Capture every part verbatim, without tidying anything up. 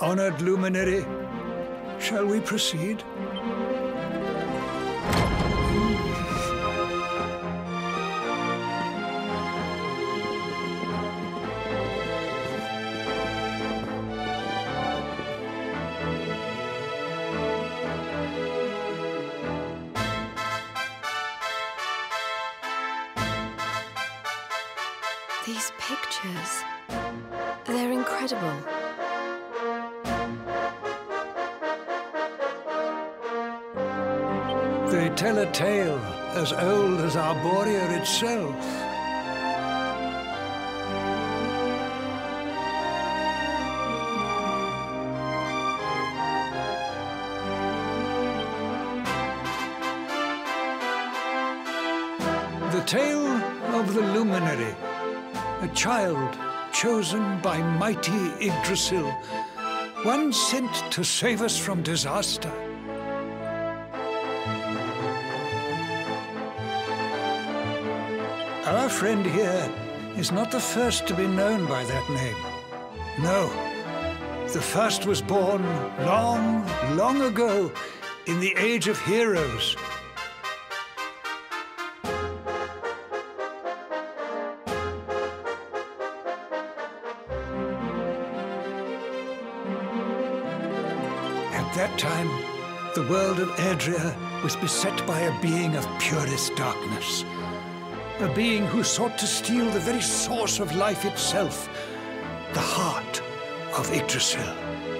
Honored luminary, shall we proceed? These pictures, they're incredible. They tell a tale as old as Arboria itself. The tale of the luminary, a child chosen by mighty Yggdrasil, one sent to save us from disaster. Our friend here is not the first to be known by that name. No, the first was born long, long ago in the Age of Heroes. At that time, the world of Arboria was beset by a being of purest darkness. A being who sought to steal the very source of life itself, the heart of Yggdrasil.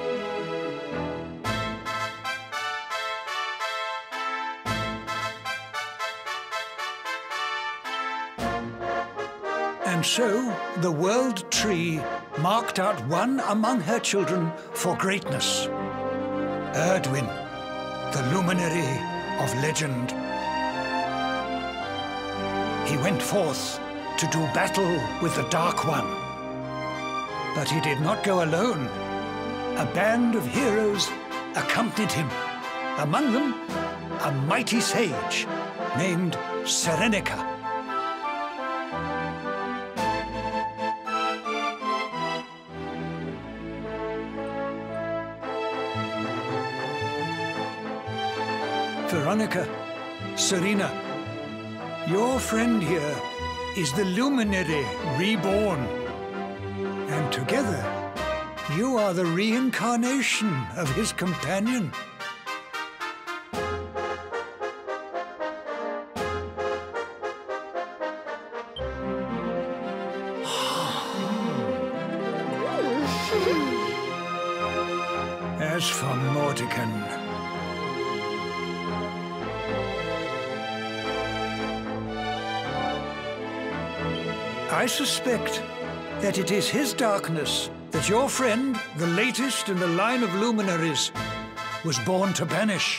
And so, the World Tree marked out one among her children for greatness. Erdwin, the luminary of legend. He went forth to do battle with the Dark One. But he did not go alone. A band of heroes accompanied him. Among them, a mighty sage named Serena. Veronica, Serena, your friend here is the luminary reborn. And together, you are the reincarnation of his companion. As for Mortican, I suspect that it is his darkness that your friend, the latest in the line of luminaries, was born to banish.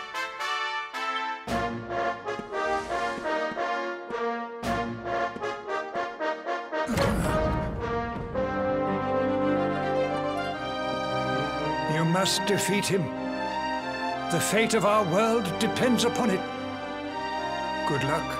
You must defeat him. The fate of our world depends upon it. Good luck.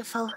Wonderful.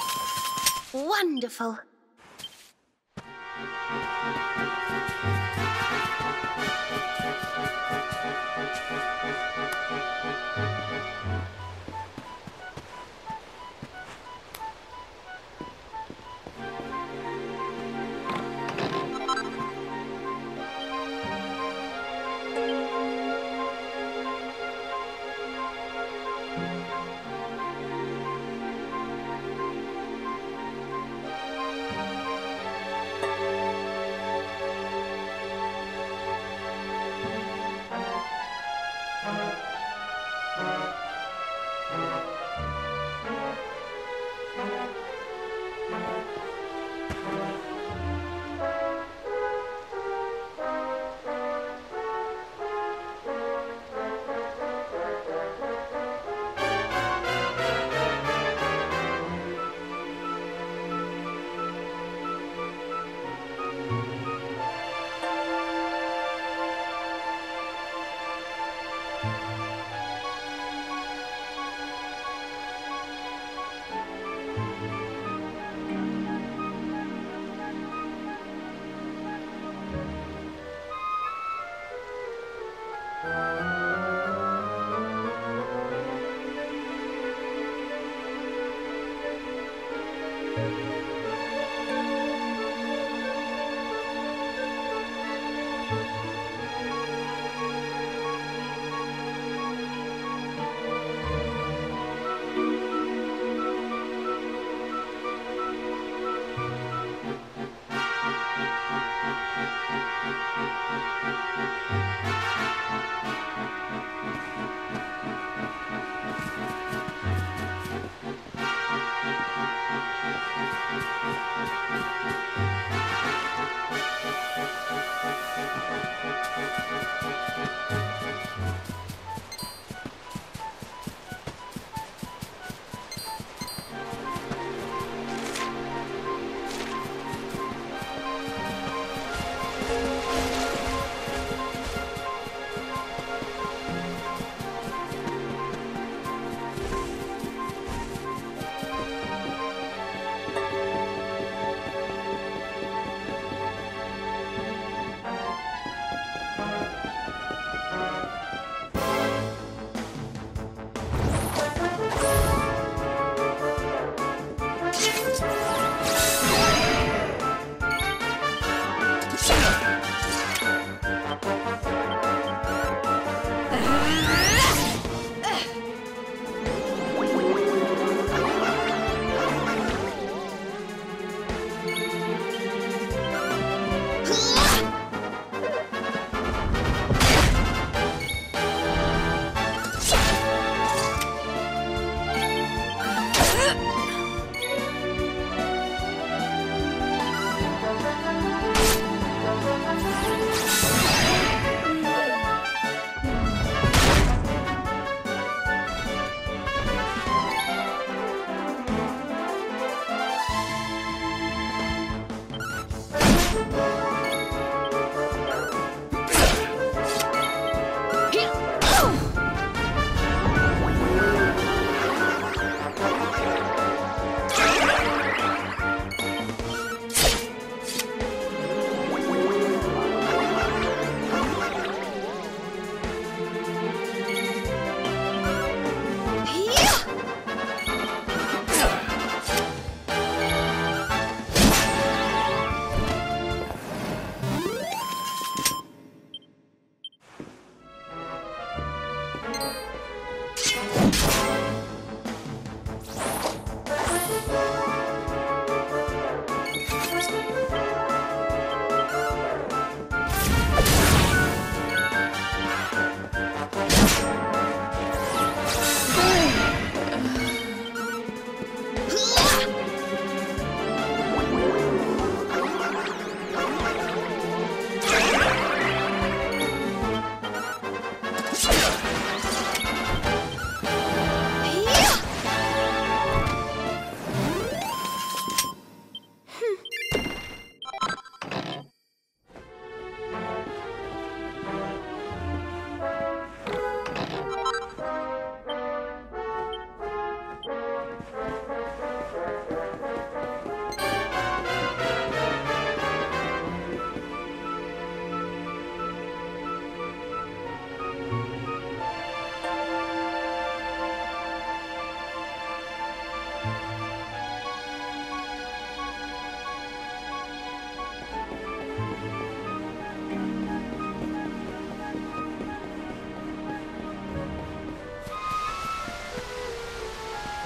Wonderful.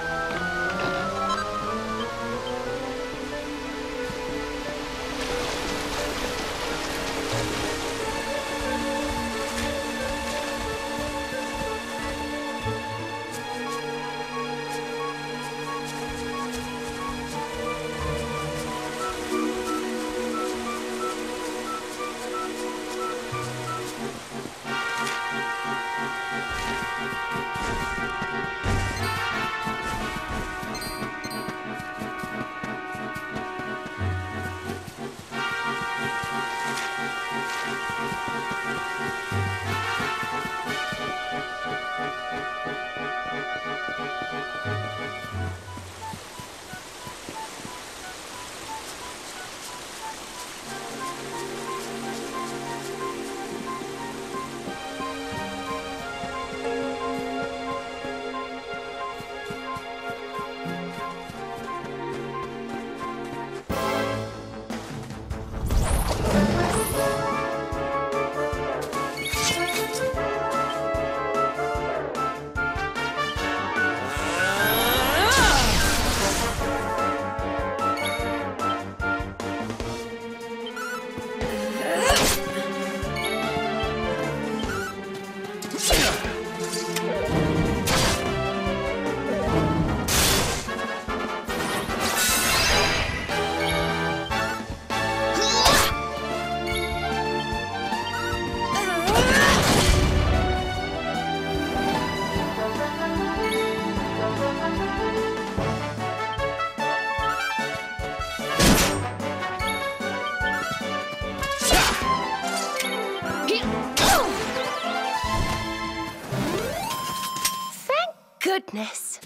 Goodness.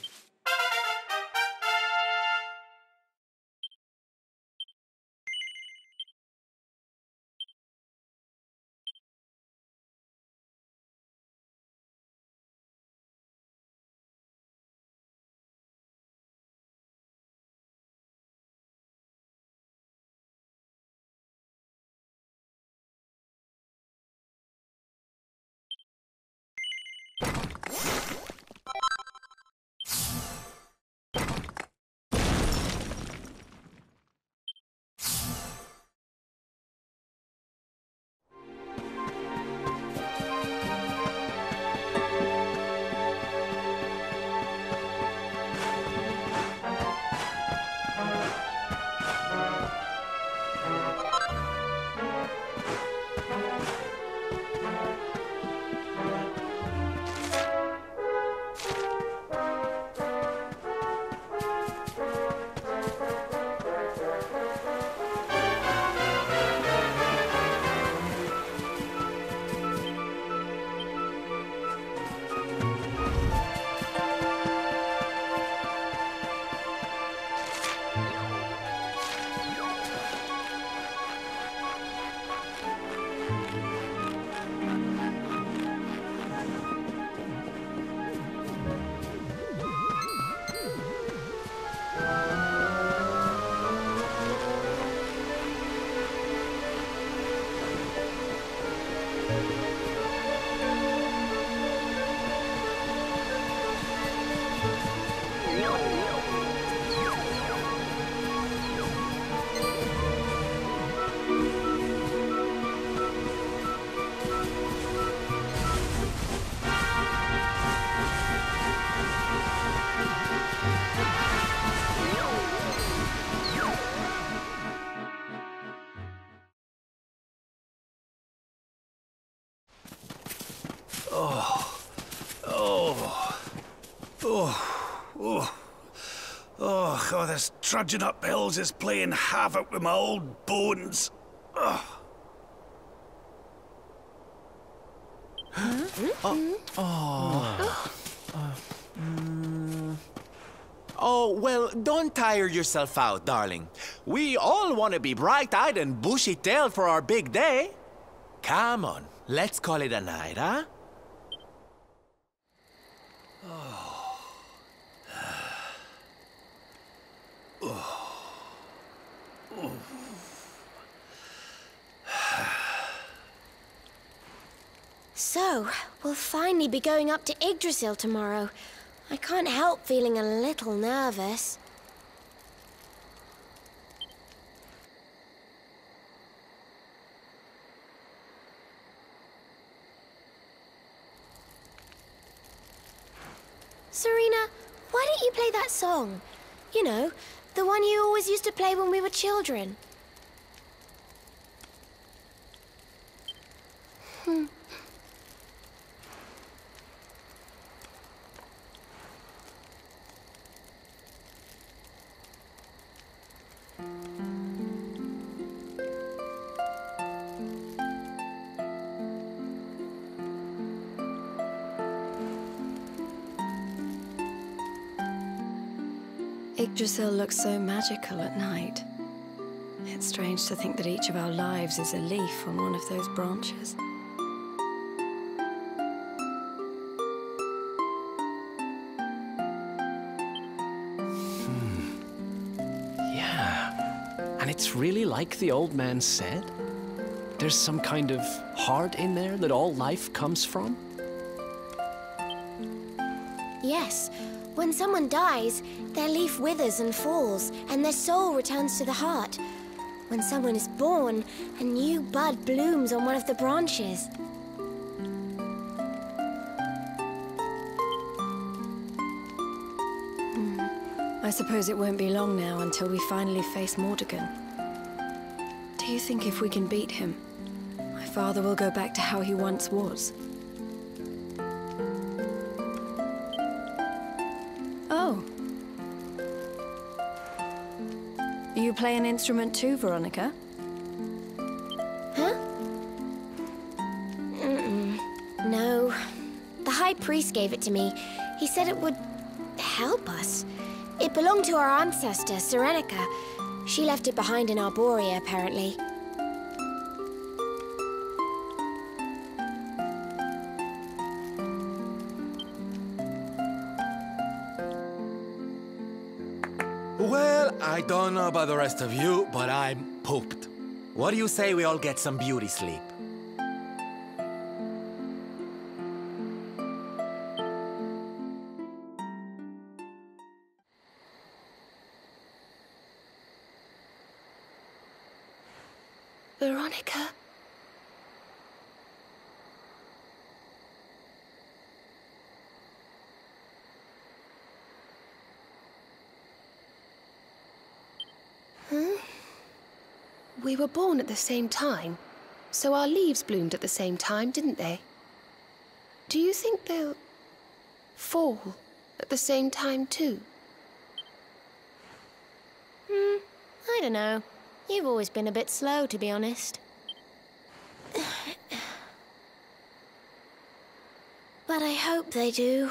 Oh, oh, oh, oh, oh, oh, this trudging up hills is playing havoc with my old bones. Oh. Huh? Oh. Oh. Uh, mm. Oh, well, don't tire yourself out, darling. We all want to be bright-eyed and bushy-tailed for our big day. Come on, let's call it a night, huh? So, we'll finally be going up to Yggdrasil tomorrow. I can't help feeling a little nervous. Serena, why don't you play that song? You know, the one you always used to play when we were children. Hmm. Yggdrasil looks so magical at night. It's strange to think that each of our lives is a leaf on one of those branches. Yeah. And it's really like the old man said? There's some kind of heart in there that all life comes from? Yes. When someone dies, their leaf withers and falls, and their soul returns to the heart. When someone is born, a new bud blooms on one of the branches. Hmm. I suppose it won't be long now until we finally face Mordegon. Do you think if we can beat him, my father will go back to how he once was? Oh. You play an instrument too, Veronica? Huh? Mm-mm. No. The High Priest gave it to me. He said it would help us. It belonged to our ancestor, Serenica. She left it behind in Arboria, apparently. Well, I don't know about the rest of you, but I'm pooped. What do you say we all get some beauty sleep? Veronica? Huh? We were born at the same time, so our leaves bloomed at the same time, didn't they? Do you think they'll fall at the same time too? Hmm, I don't know. You've always been a bit slow, to be honest. But I hope they do.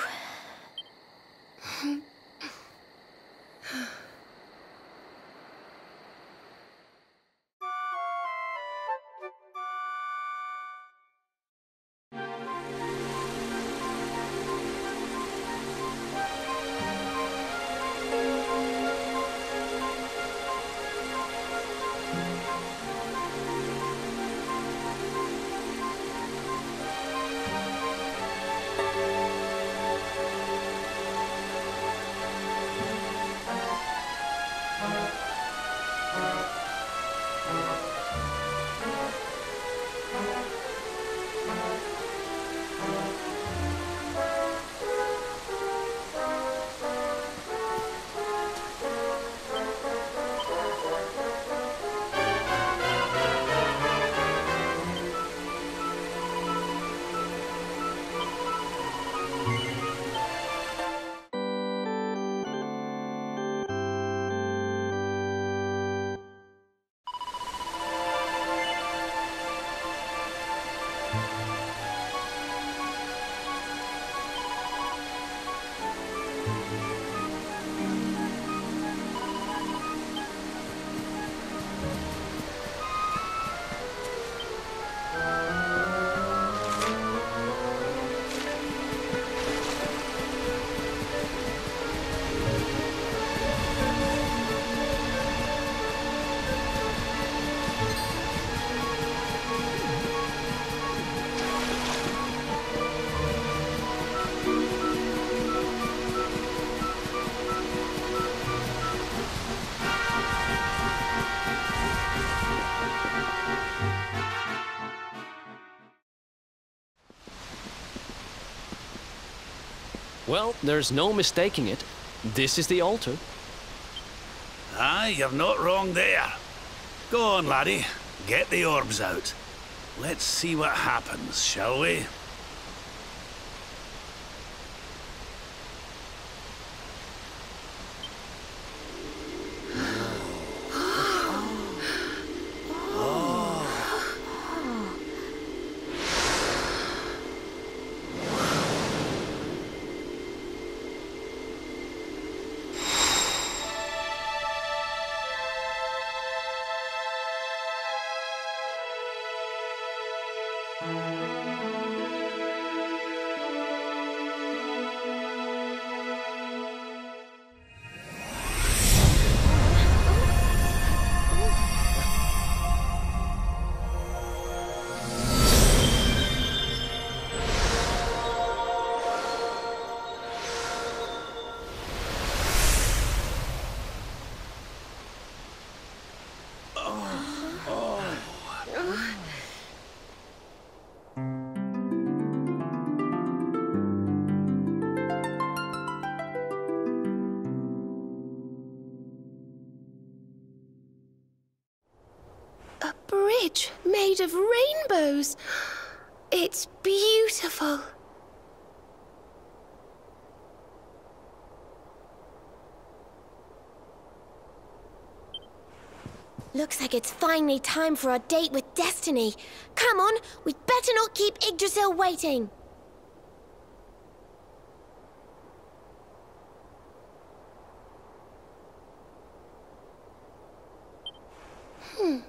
Well, there's no mistaking it. This is the altar. Aye, you're not wrong there. Go on, laddie. Get the orbs out. Let's see what happens, shall we? A bridge made of rainbows. It's beautiful. Looks like it's finally time for our date with Destiny. Come on, we'd better not keep Yggdrasil waiting. Hmm.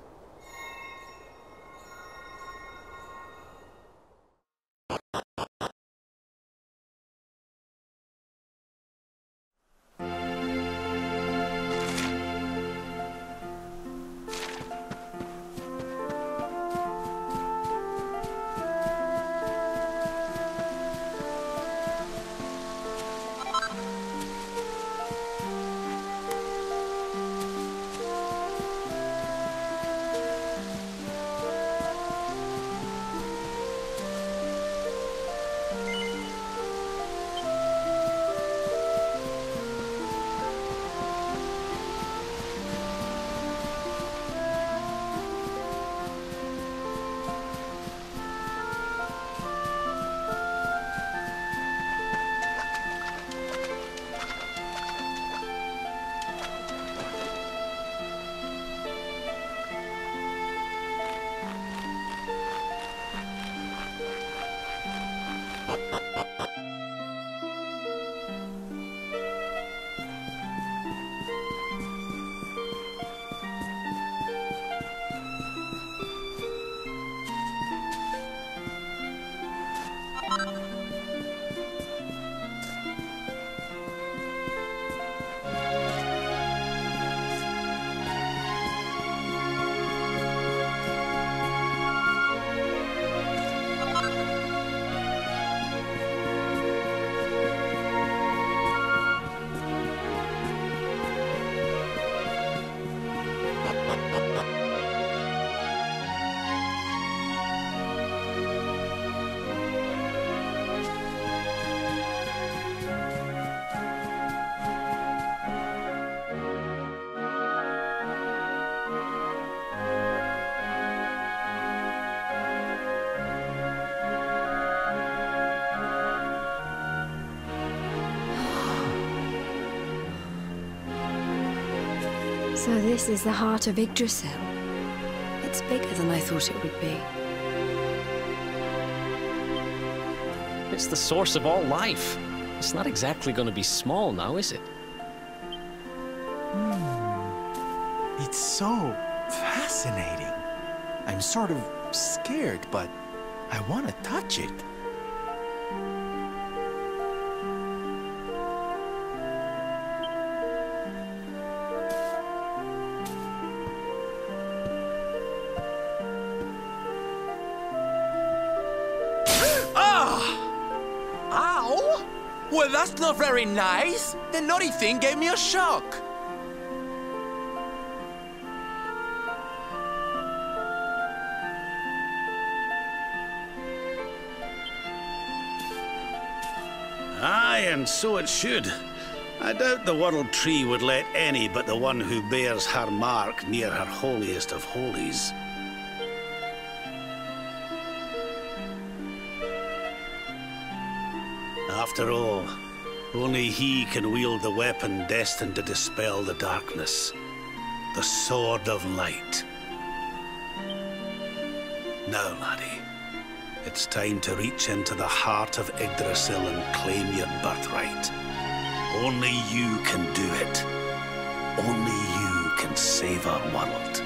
So this is the heart of Yggdrasil. It's bigger than I thought it would be. It's the source of all life. It's not exactly going to be small now, is it? Hmm. It's so fascinating. I'm sort of scared, but I want to touch it. Well, that's not very nice. The naughty thing gave me a shock. Aye, Aye, and so it should. I doubt the World Tree would let any but the one who bears her mark near her holiest of holies. After all, only he can wield the weapon destined to dispel the darkness. The Sword of Light. Now, laddie, it's time to reach into the heart of Yggdrasil and claim your birthright. Only you can do it. Only you can save our world.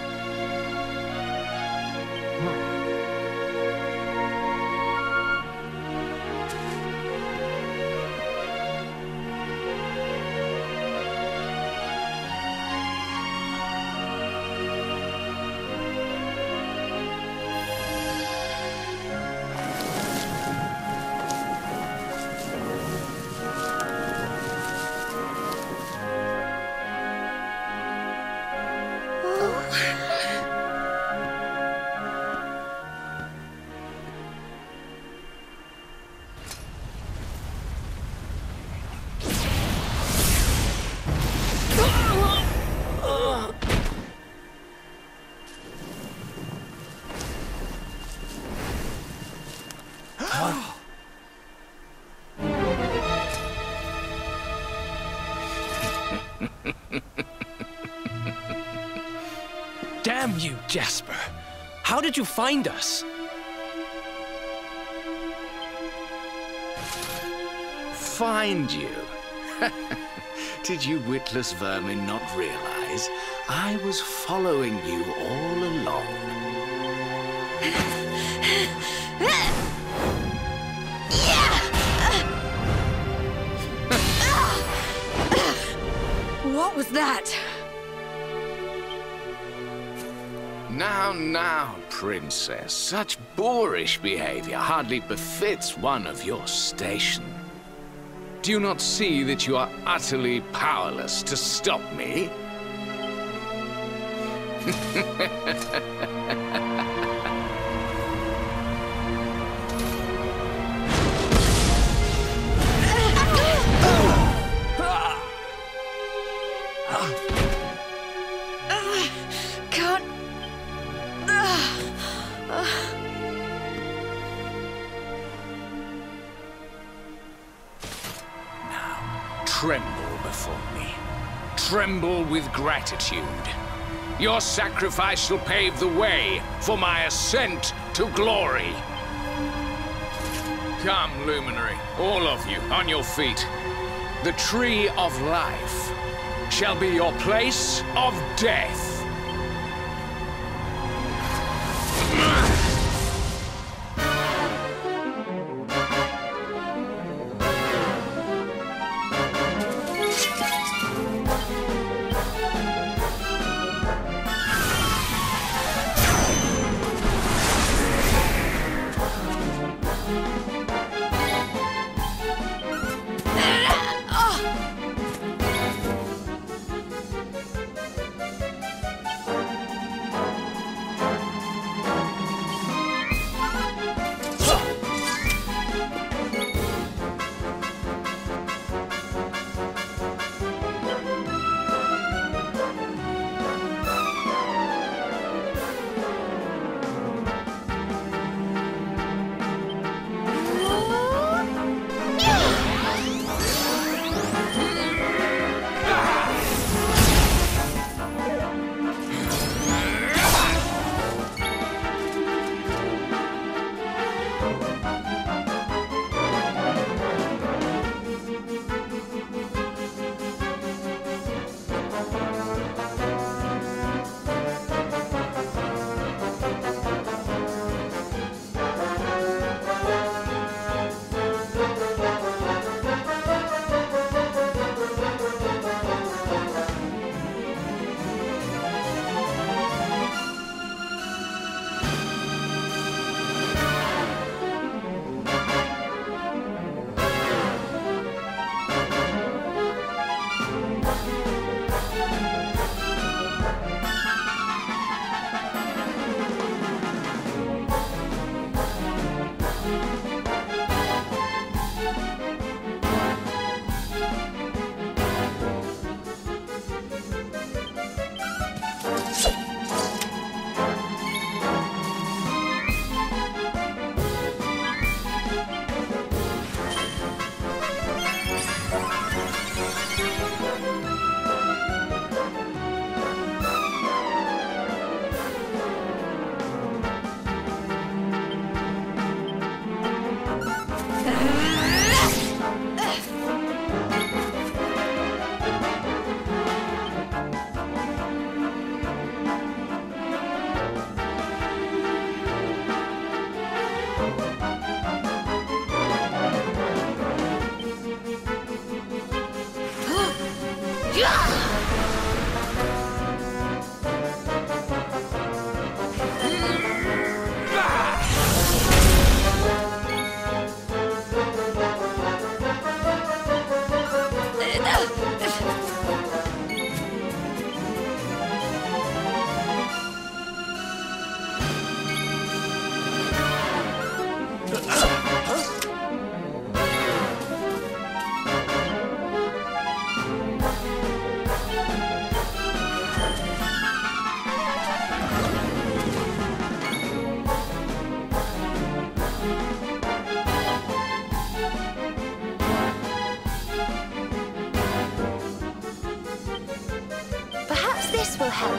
Damn you, Jasper! How did you find us? Find you? Did you witless vermin not realize I was following you all along? What was that? Now, now, Princess, such boorish behavior hardly befits one of your station. Do you not see that you are utterly powerless to stop me? Can't... Tremble before me. Tremble with gratitude. Your sacrifice shall pave the way for my ascent to glory. Come, Luminary, all of you, on your feet. The Tree of Life shall be your place of death. Perhaps this will help.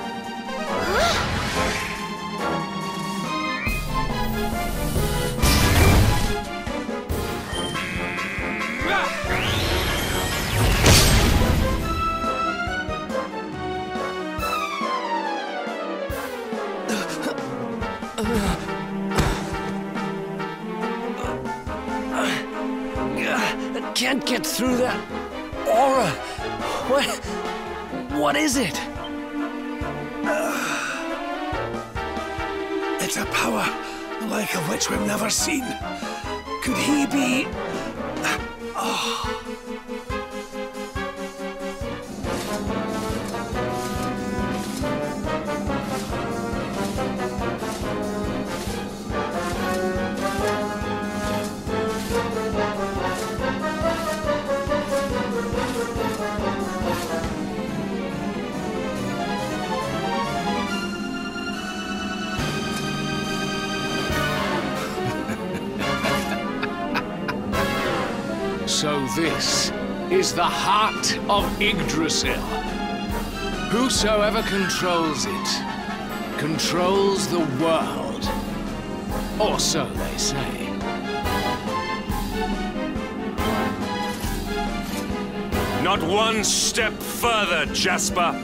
I can't get through that aura. What? What is it? It's a power, the like of which we've never seen. Could he be... Oh. So this is the heart of Yggdrasil. Whosoever controls it, controls the world. Or so they say. Not one step further, Jasper.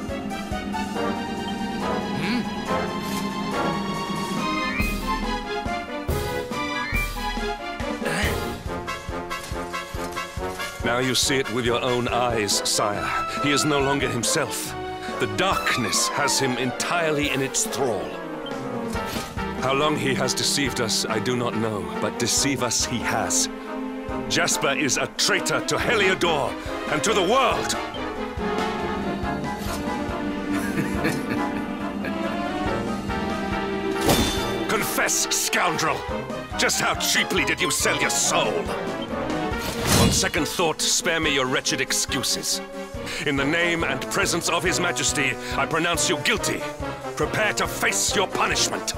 Now you see it with your own eyes, sire. He is no longer himself. The darkness has him entirely in its thrall. How long he has deceived us, I do not know, but deceive us he has. Jasper is a traitor to Heliodor and to the world! Confess, scoundrel! Just how cheaply did you sell your soul? On second thought, spare me your wretched excuses. In the name and presence of His Majesty, I pronounce you guilty. Prepare to face your punishment.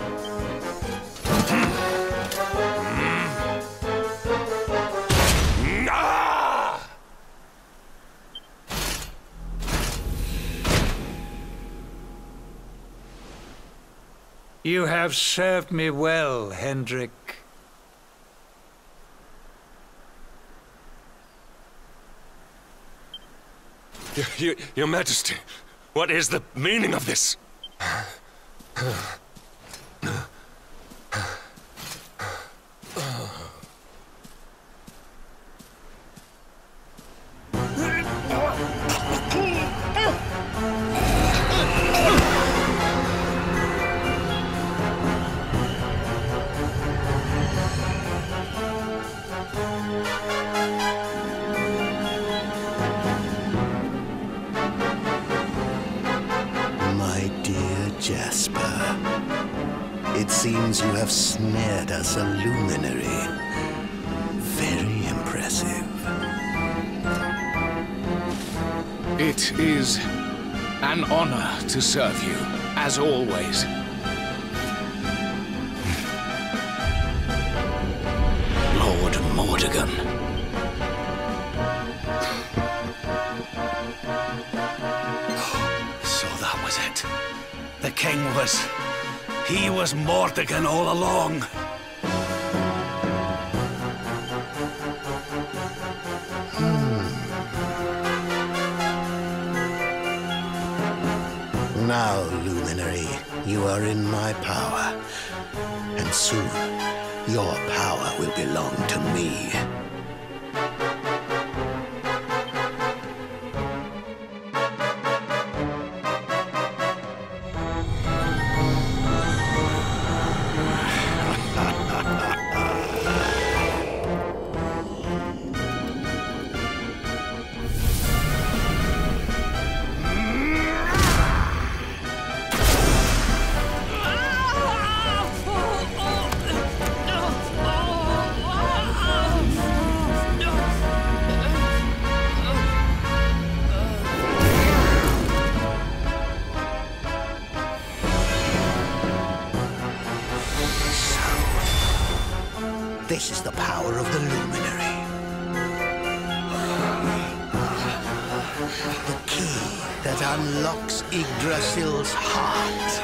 You have served me well, Hendrik. Your, your, your Majesty, what is the meaning of this? Jasper, it seems you have snared us a luminary. Very impressive. It is an honor to serve you, as always. Lord Mordegon. So that was it. The king was... he was Mordegon all along. Hmm. Now, Luminary, you are in my power. And soon, your power will belong to me. This is the power of the luminary. The key that unlocks Yggdrasil's heart.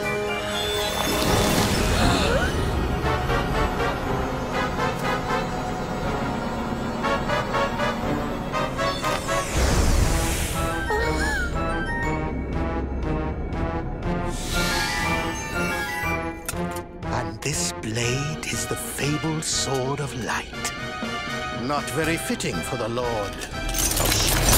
And this blade is the fabled Sword of Light. Not very fitting for the Lord of Shadow.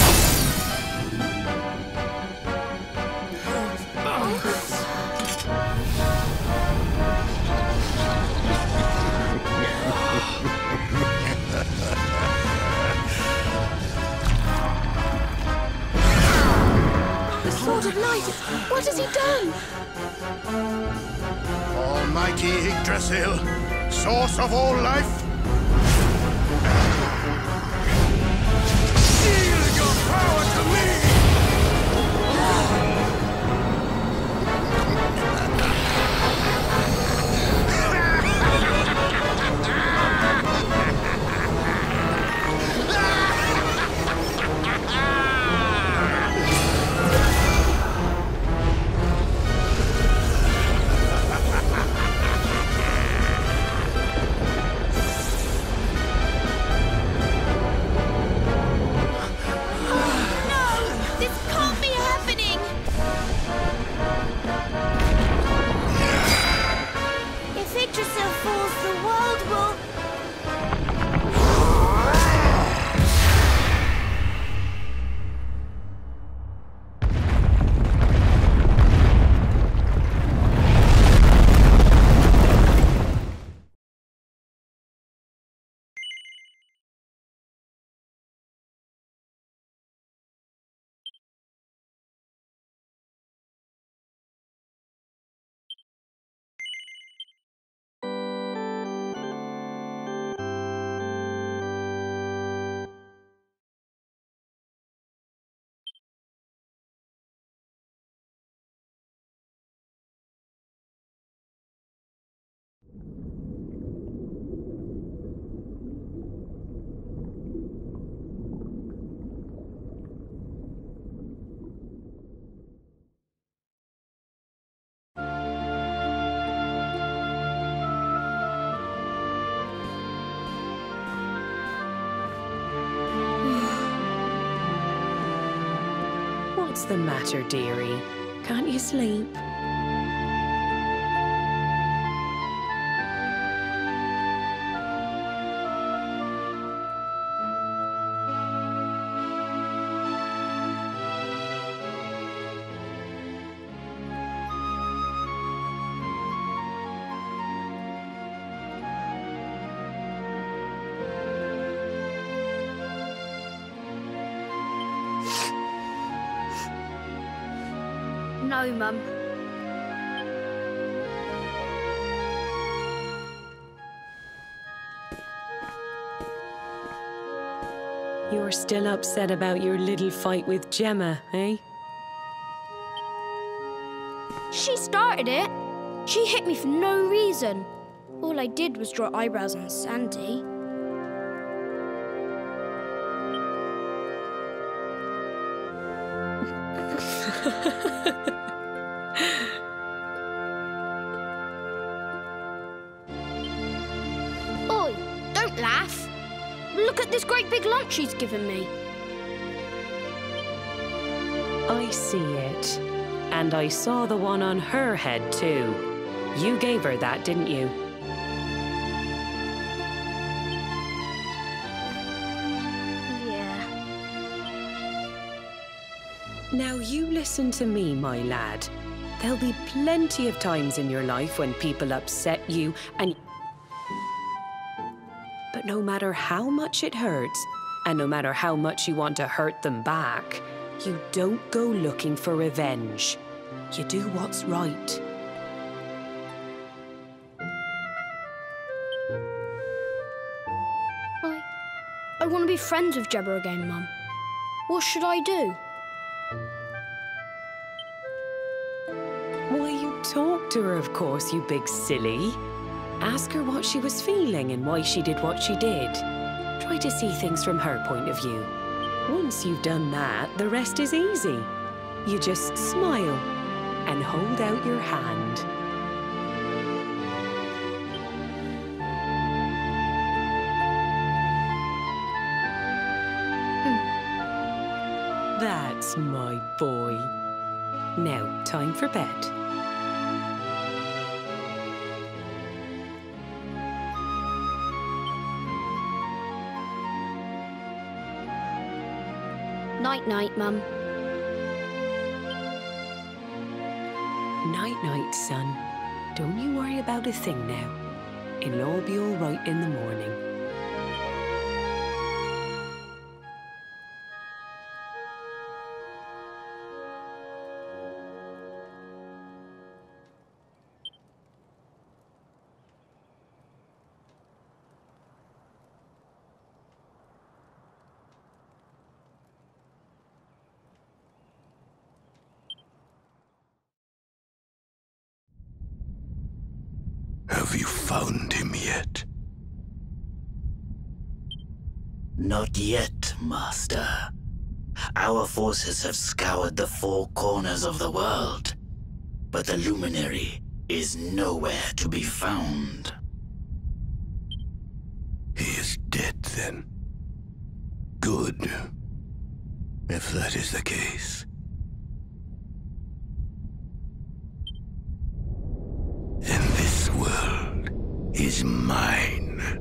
The Sword of Light! What has he done? Almighty Yggdrasil, source of all life, yield your power to me! What's the matter, dearie? Can't you sleep? No, Mum. You're still upset about your little fight with Gemma, eh? She started it. She hit me for no reason. All I did was draw eyebrows on Sandy. Oi, don't laugh. Look at this great big lump she's given me. I see it. And I saw the one on her head, too. You gave her that, didn't you? Yeah. Now you listen to me, my lad. There'll be plenty of times in your life when people upset you and... But no matter how much it hurts, and no matter how much you want to hurt them back, you don't go looking for revenge. You do what's right. I... I want to be friends with Gemma again, Mum. What should I do? Why, you talk to her, of course, you big silly. Ask her what she was feeling and why she did what she did. Try to see things from her point of view. Once you've done that, the rest is easy. You just smile and hold out your hand. That's my boy. Now, time for bed. Night-night, Mum. Night-night, son. Don't you worry about a thing now. It'll all be all right in the morning. Have you found him yet? Not yet, Master. Our forces have scoured the four corners of the world, but the luminary is nowhere to be found. He is dead, then. Good. If that is the case. Then this world is mine.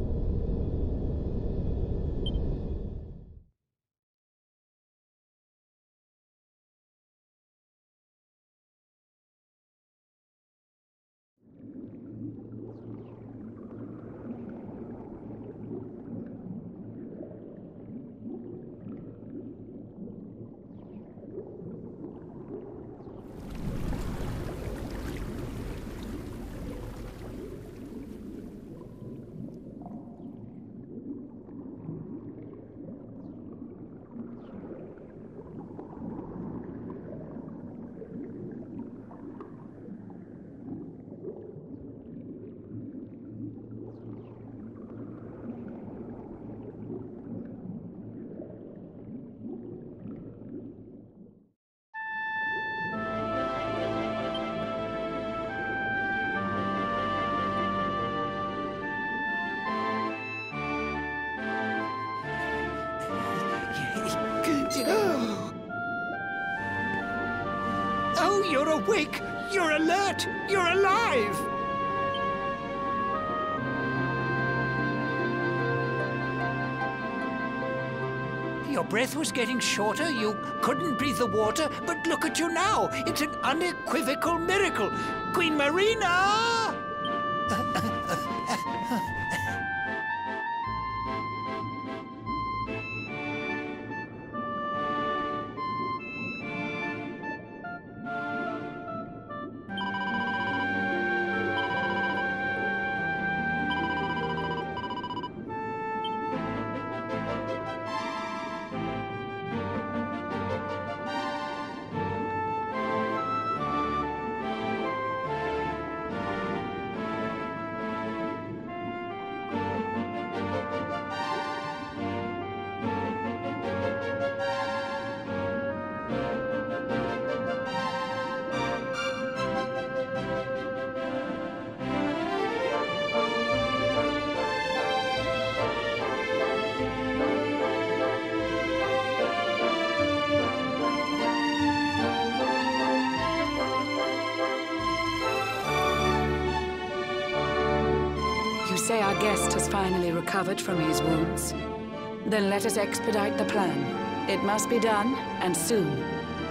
Oh, you're awake! You're alert! You're alive! Your breath was getting shorter, you couldn't breathe the water, but look at you now! It's an unequivocal miracle! Queen Marina! You say our guest has finally recovered from his wounds? Then let us expedite the plan. It must be done, and soon.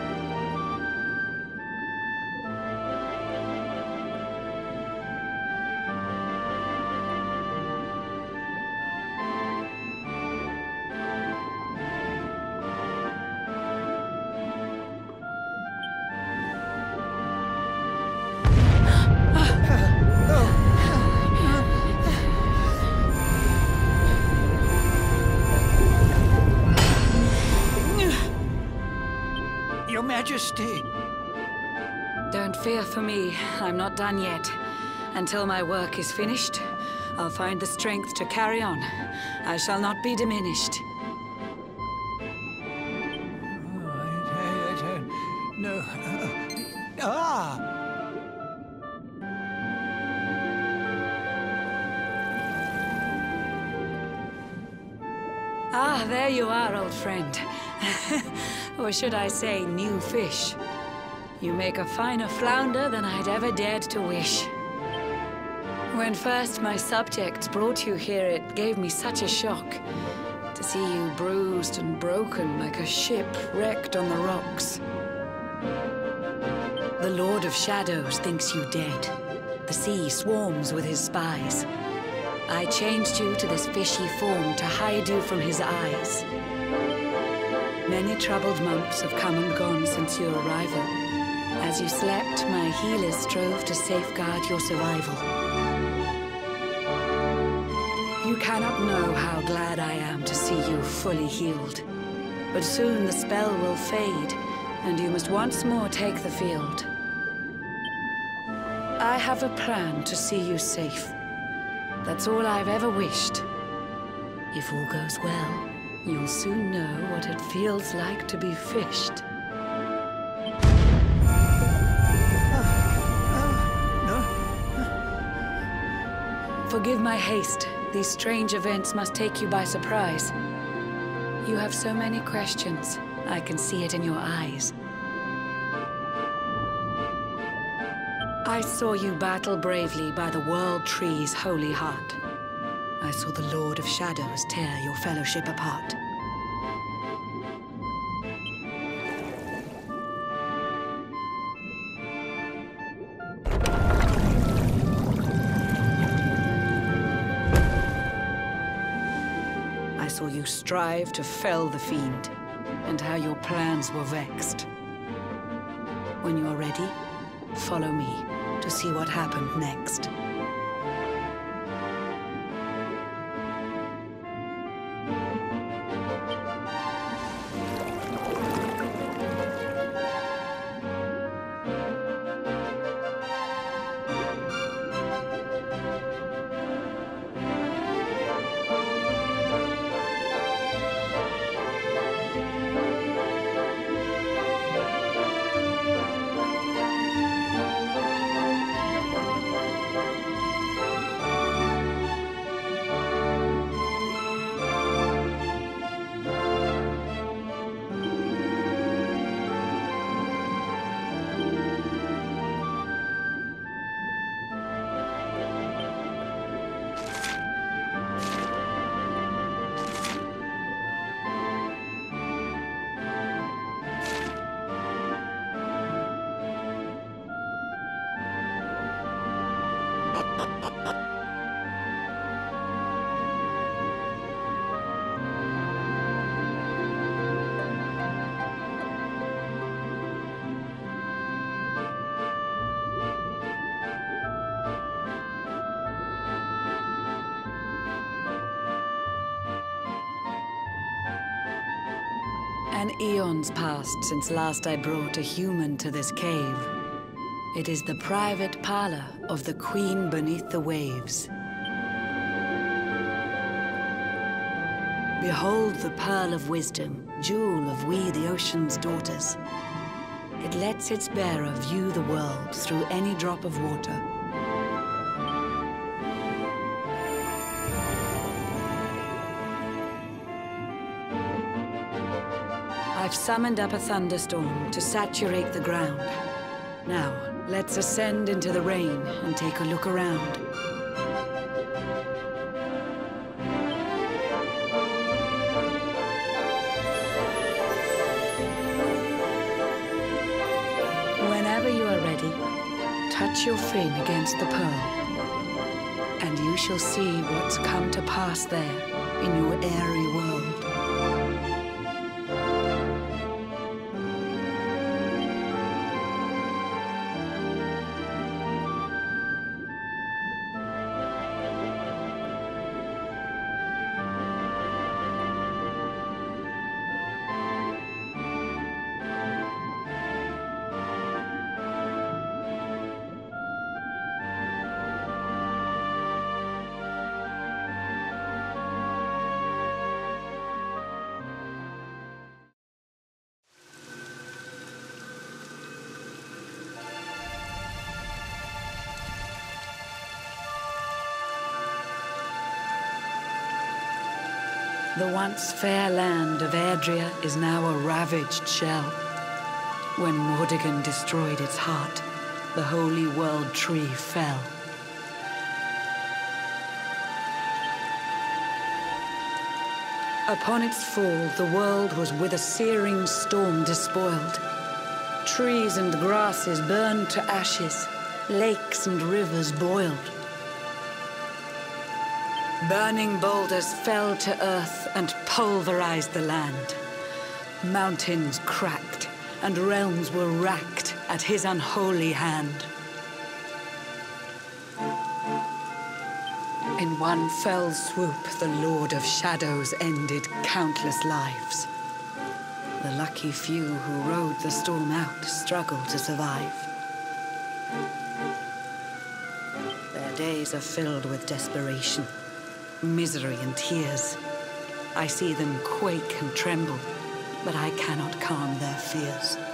Your Majesty! Don't fear for me. I'm not done yet. Until my work is finished, I'll find the strength to carry on. I shall not be diminished. No. Uh, ah! Ah, there you are, old friend. Or should I say, new fish. You make a finer flounder than I'd ever dared to wish. When first my subjects brought you here, it gave me such a shock to see you bruised and broken like a ship wrecked on the rocks. The Lord of Shadows thinks you dead. The sea swarms with his spies. I changed you to this fishy form to hide you from his eyes. Many troubled months have come and gone since your arrival. As you slept, my healers strove to safeguard your survival. You cannot know how glad I am to see you fully healed. But soon the spell will fade, and you must once more take the field. I have a plan to see you safe. That's all I've ever wished. If all goes well, you'll soon know what it feels like to be fished. Forgive my haste. These strange events must take you by surprise. You have so many questions. I can see it in your eyes. I saw you battle bravely by the World Tree's holy heart. I saw the Lord of Shadows tear your fellowship apart. I saw you strive to fell the fiend, and how your plans were vexed. When you are ready, follow me to see what happened next. An eon's passed since last I brought a human to this cave. It is the private parlor of the Queen beneath the waves. Behold the pearl of wisdom, jewel of we the ocean's daughters. It lets its bearer view the world through any drop of water. I've summoned up a thunderstorm to saturate the ground. Now, let's ascend into the rain and take a look around. Whenever you are ready, touch your fin against the pearl, and you shall see what's come to pass there in your airy world. The once fair land of Erdrea is now a ravaged shell. When Mordegon destroyed its heart, the holy world tree fell. Upon its fall, the world was with a searing storm despoiled. Trees and grasses burned to ashes, lakes and rivers boiled. Burning boulders fell to earth and pulverized the land. Mountains cracked, and realms were racked at his unholy hand. In one fell swoop, the Lord of Shadows ended countless lives. The lucky few who rode the storm out struggled to survive. Their days are filled with desperation, misery and tears. I see them quake and tremble, but I cannot calm their fears.